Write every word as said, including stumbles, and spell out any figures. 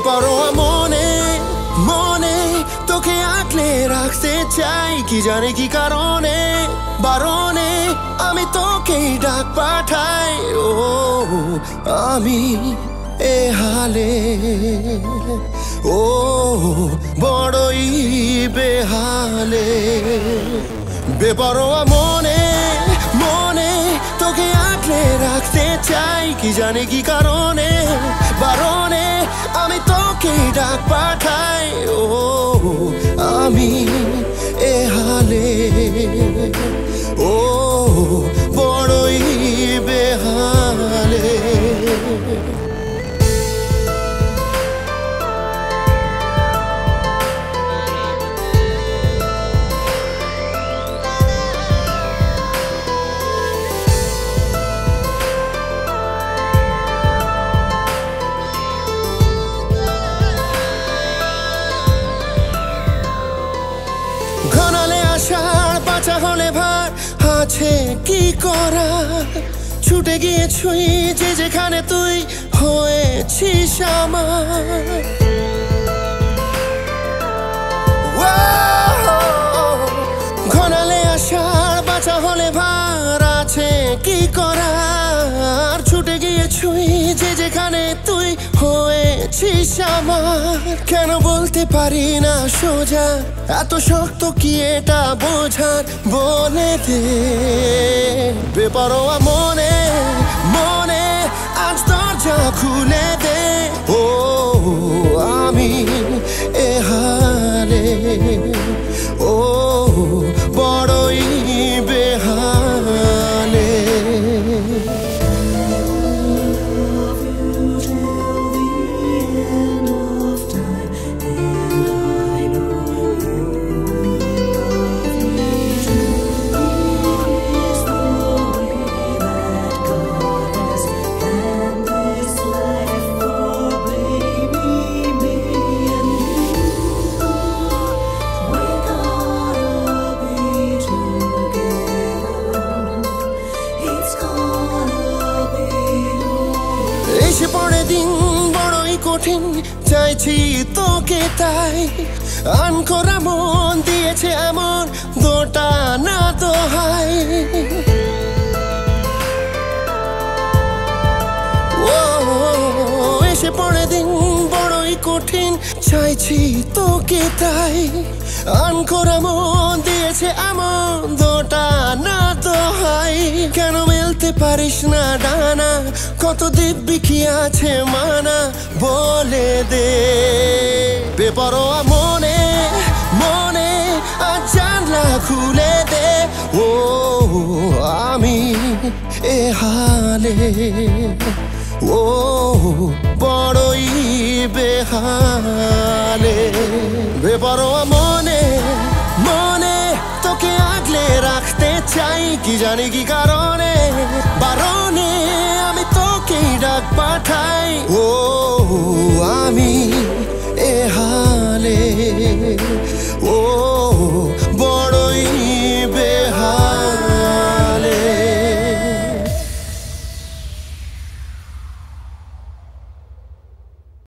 বেপরোয়া মনে মনে তোকে আঁকলে রাখতে চাই, কি জানে কি কারণে বারণে আমি তোকে ডাক পাঠাই। ও আমি এ হালে ও বড়ই বেহালে। বেপরোয়া মনে মনে তোকে আঁকলে রাখতে চাই, কি জানে কি কারণে বারণে আমি তোকে ডাক পাঠাই। ও আমি এ হালে ও বড়ই বেহালে। ঘনালে আষাঢ় বাঁচা হলে ভার আছে কি করা, ছুটে গিয়েছুই যে যেখানে তুই হয়েছিস আমার। ঘনালে আষাঢ় বাঁচা হলে ভার আছে কি করার, ছুটে গিয়েছুই যে যেখানে তুই হয়েছিস আমার। কেন বলতে পারি না সোজা, এত শক্ত কি এটা বোঝার, বলে দে। বেপরোয়া মনে মনে আজ দরজা খুলে দে। ও আমি এ হালে ও বড়ই বেহালে। এসে পড়ে দিন বড়ই কঠিন, চাইছি তোকে তাই। আনকরা মন দিয়েছে এমন দোটা না দোহাই। ও এসে পড়ে দিন বড়ই কঠিন, চাইছি তোকে তাই। আনকরা মন দিয়েছে এমন দোটা না দোহাই। কেন মেলতে পারিস না ডানা, কত দিব্যি কি আছে মানা, বলে দে। বেপরোয়া মনে মনে আজ জানলা খুলে দে। ও আমি এ হালে ও বড়ই বেহালে। বেপরোয়া মনে মনে তোকে আগলে রাখতে চাই, কি জানি কি কারণে বারণে আমি তোকেই ডাক পাঠাই। ও আমি এ হালে ও